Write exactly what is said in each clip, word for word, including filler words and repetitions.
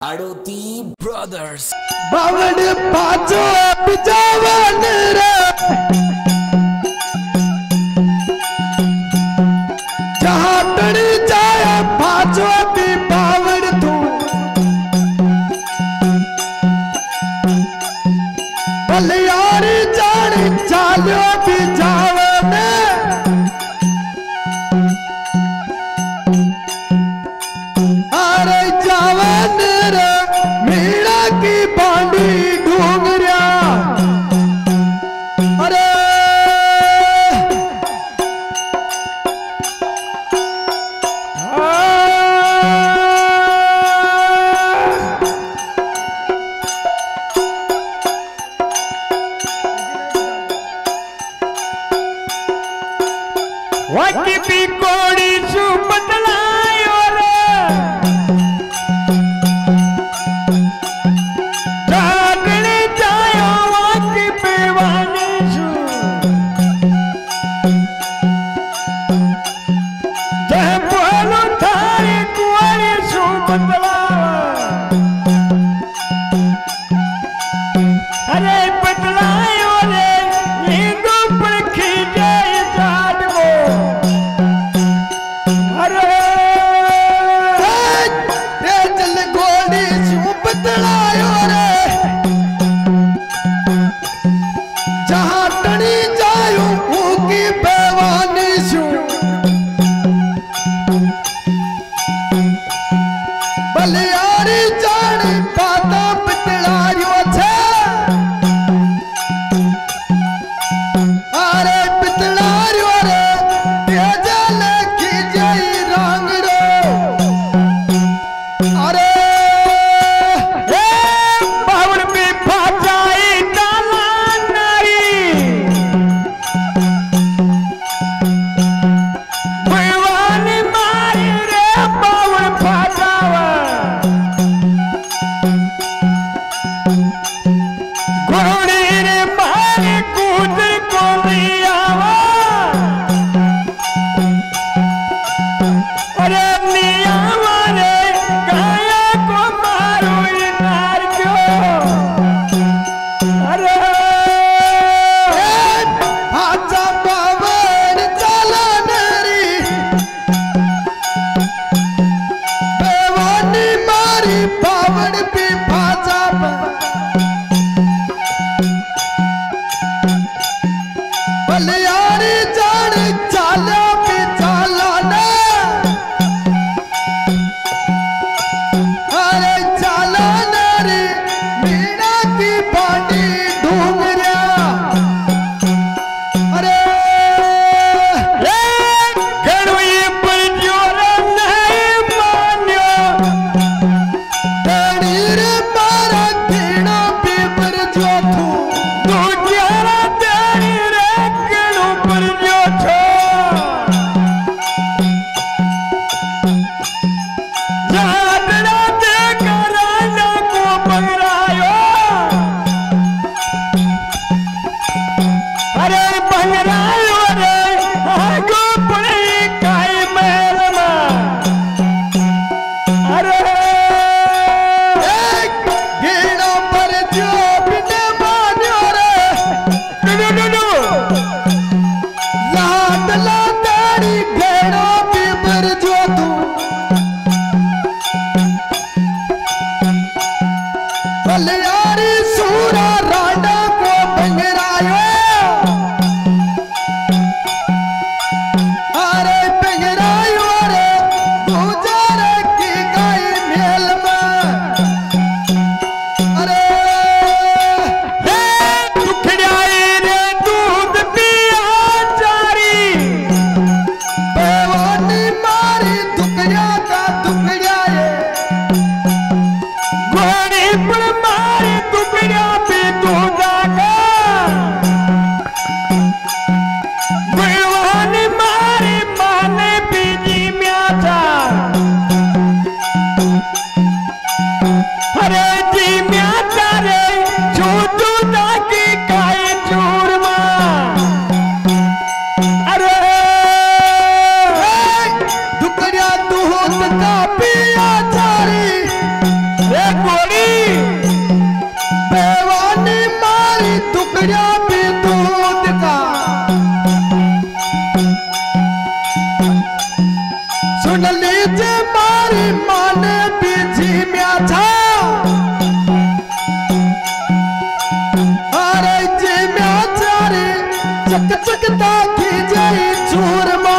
आड़ोती brothers बावन पाचो पिजावन रे जहाँ टड़ी जाए पाचो भी बावन तू बलियारी जानी चालो भी जावन अरे जावन रे मीरा की बांडी ढूंगरिया अरे वाकी भी कोड़ी सु बदलायो रे जागने जायो वाकी बेवानी सु जह बोलो थारे कुआरी सु बदला अरे बदलायो रे नींदो पर खींचे जाट को अरे ये चल गोली सु बदलायो रे जहाँ टनी जायो ऊकी बेवानी सु बलियारी जानी पाता पितलायो छे अरे पितलायो रे तेजा लखी जई रंग रो अरे ए बावन भी फाचाई डाला नारी भगवानी मारी रे बावन फाचावा घोड़ी रे मारे कूद को लियावा अरे मिया मारे गाया को मारो नार क्यों अरे आजा बावन चला नरी बेवानी मारी बावन भी भाजा बलियारी जान चालो भी चालो ना अरे चालो नारी मीना की बांडी ढूंगरिया अरे गणवी पर जोर नहीं मान्यो गणीर मारा खीणा भी पर जो थू तू ज्यादा तेरी रे गणों पर जो छो जागना दे कराना को बंगरायो अरे बंगरायो रे आगो पड़ी काई महल में अरे एक गीणा पर जो बिने मान्यो रे डू डू डू लाडला तेरी घेड़ो भी पर जो तू बलियारी सूरा राडा को बंगरायो अरे बंगरायो रे गुजारे की गई मेल में अरे दुखड़ाई रे दूध पिया जारी बेवानी मारी दुखड़िया का दुखड़ियाए घोड़ी पर मारी दुखड़िया भी दूधा का बेवानी मारी माने बीजी म्याचा अरे जी म्याचा रे छूटू ताकि काई चूरमा अरे दुखड़िया दूध का पिया जारी एक था अरे जी मैं चारे चक चकता की जाई चूरमा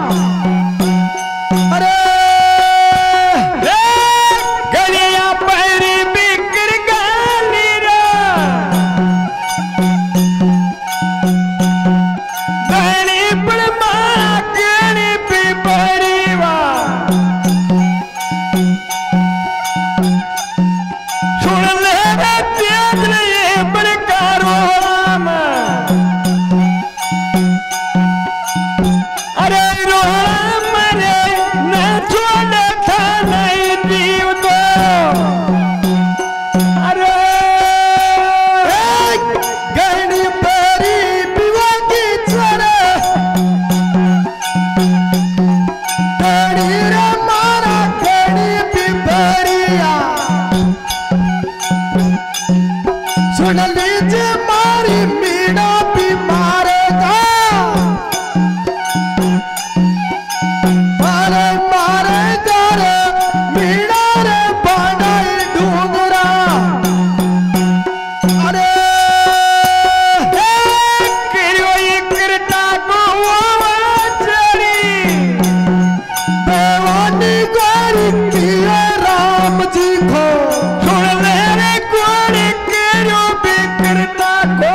अरे गलिया पैरी बिकर गाली रा गली पड़मा गली पे परिवा सुन ले तेज ये बड़कारो राम अरे रोम रे न छोड़ था नहीं जीव को अरे गणी परी पिवा की चरे गणी रे मारा गणी पिपरिया सुन लीजिए मारी मीना भी मारेगा अरे मारेगा रे मीना रे बनाई डूंगरा अरे किरोई करता को चली बेवानी गोरी किया राम जी को सुन ले रे कोड़ी किरो भी करता को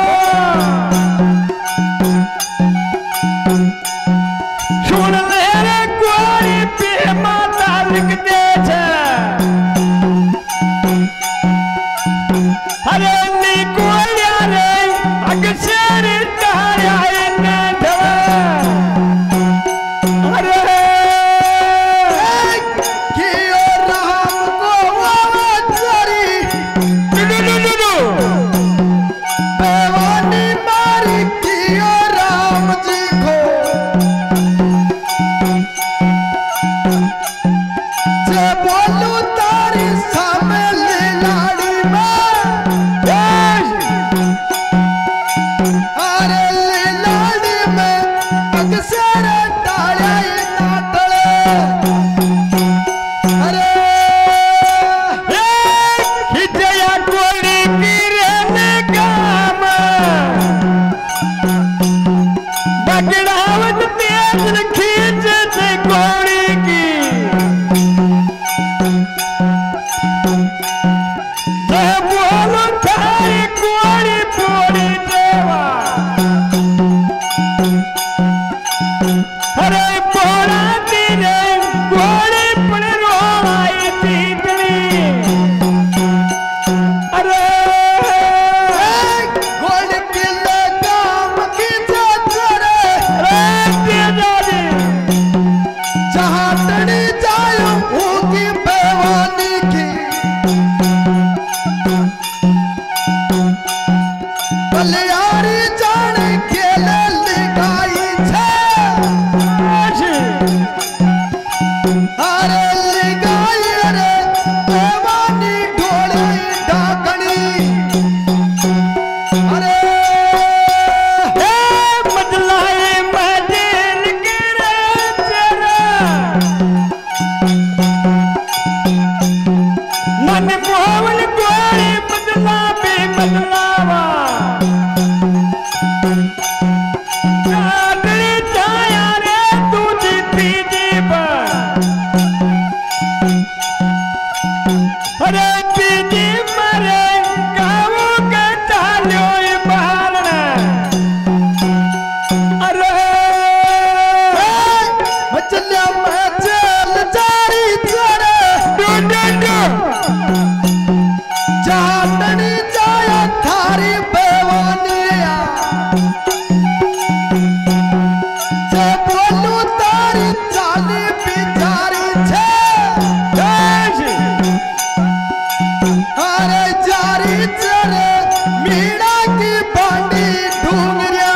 सुन ले रे कोड़ी पे माता लिख दे छे अरे नी कोड़िया रे अगसर तारा न अरे किया राम को चरी बेवानी मारी किया राम जी को जे बोलू तारी सामने लाड़ी में अरे लाड़ी में अक्सर डाले नाटले अरे हिजया कोड़ी किरने काम बगड़ावत तेज खींच से कोड़ी की जे बोलो थारी कोड़ी पोड़ी देवा अरे पोड़ा तेरे कोड़ी पर रोवाई तीतली अरे गोल किले काम की चरे जहाँ तड़ी जायो होगी बेवानी की बलियारी जाने खेले लिगाई छे अरे लिगाई रे बेवानी ढोली डाकनी अरे बदलाए मजेल गिरे तेरा मन मोहन कोड़ी बदला पे बदलावा चादरी छाया रे तू जीती जीवा अरे पीजी मरे गाँव का चालो बालना अरे मचलिया मचल जारी चरे डू डू डू जहाँ तड़ी जाया थारी बेवानिया जे बोलू तारी चाली बिचारी छे अरे जारी चरे मीणा की बांडी ढूंगरिया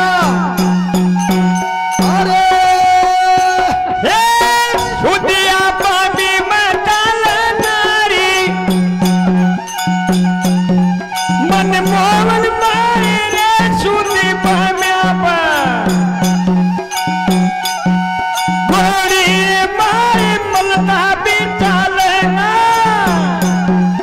अरे सुदिया पापी मटाल नारी मन मोहन मारी रे सुदी पाम्या पा घोड़ी मारी मलता भी चाले ना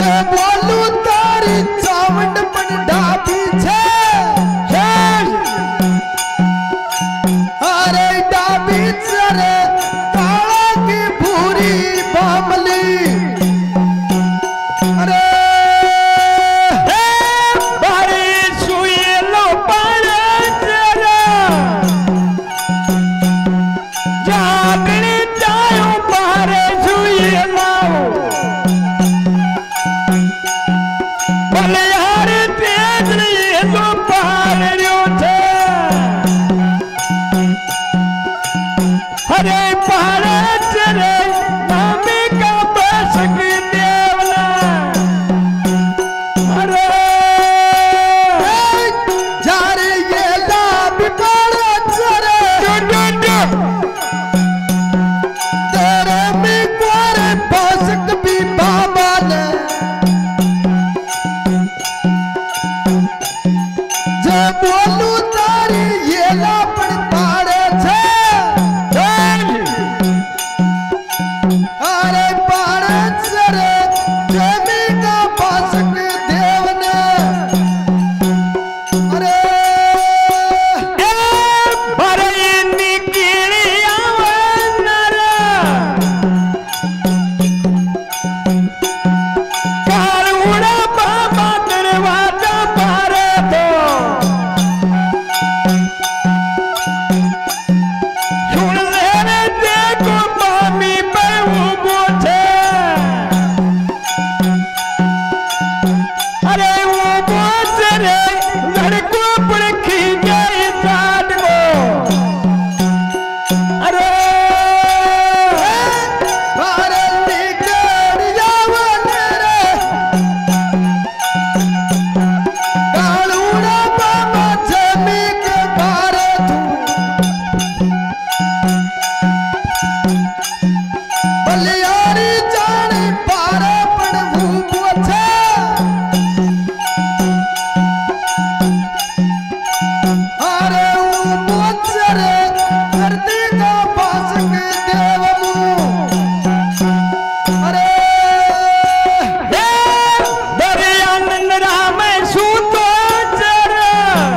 जे बोलू तारी चावंड पण डाबी छे अरे डाबी चरे काला की भूरी बामली अरे बारी सुई लो पारे चरा जागनी जायो पारे सुई लाओ भले यार तेज नहीं तो पारे रो थे हरे पारे चरे नामी का बस की देवला अरे जारे ये लाभ काला चरे तेरे में कोरे पासक भी बाबा ने जे बोलू तारी ये लापड़ पाड़े छे अरे पाड़े चरे जमी का पासक देव ने अरे भरे निकली आवनरा कालूड़ा बाबा दरवाजा पारे तो सुन ले रे देखो मामी पे वो थे अरे वो बोझ रे लड़को पर खींचे जाट को अरे अरे निकल जावन रे कालूड़ा बाबा जमी के बारे तू बलियारी जानी पारे पण भूपो छे अरे वो मोचरे धरती का पासक देवमु अरे दरियानंद राम सूतो चरा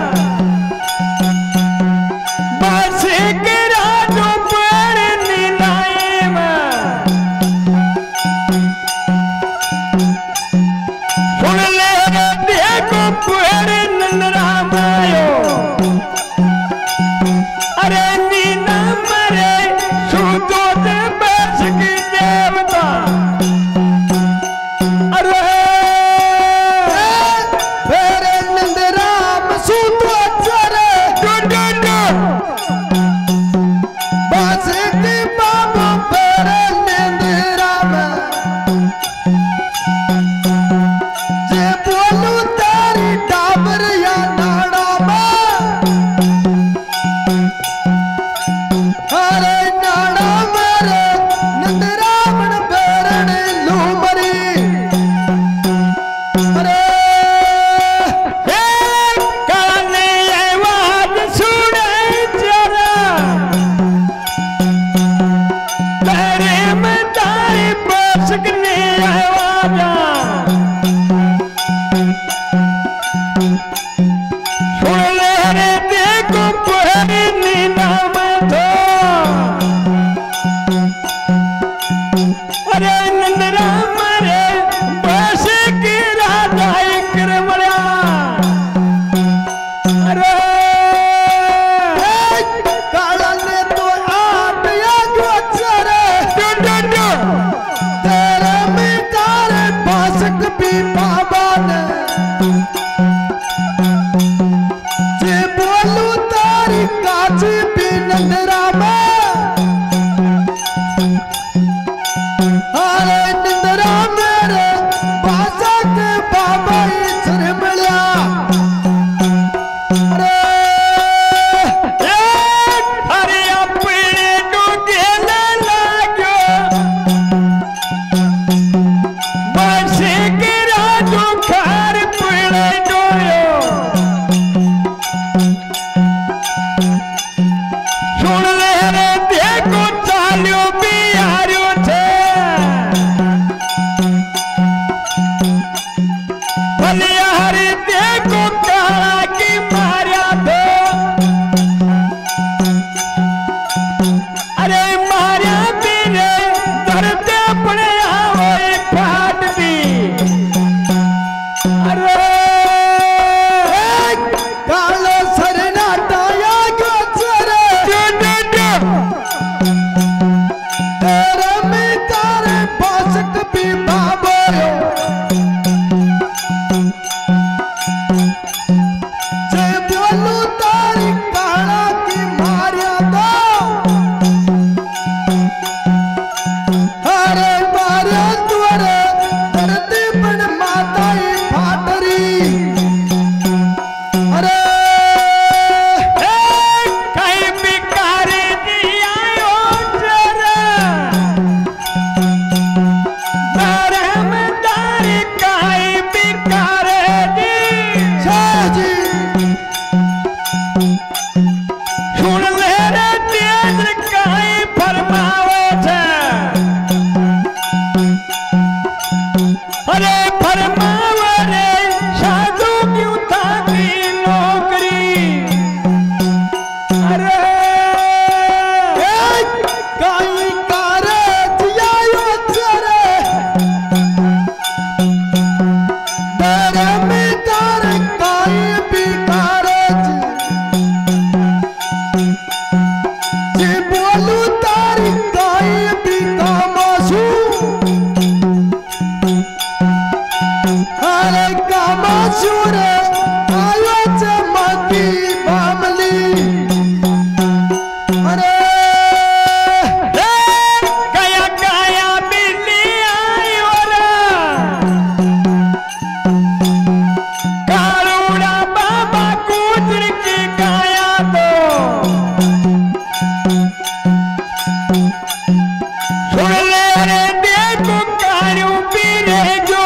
बस के राजो पर नीलाए में सुन ले रे देखो पर नंद राम आयो अरे नीना मरे सूतो ते बस की देवता अरे फेरे नंद राम सूतो चरे बस की बाबा फेरे नंद राम जे बोलू तारी डाबर या नाड़ा में अरे नाड़ा मेरे नंद रावण फेरण लूमरी अरे काने आवाज सुने जरा तेरे में तारी बसकने आवाजा सुन ले रे देखो पहली नीना में तो अरे नंद राम रे बस की राजा करमरा अरे काला ने तो आप या गोचरे तेरे में तारे पास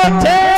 છે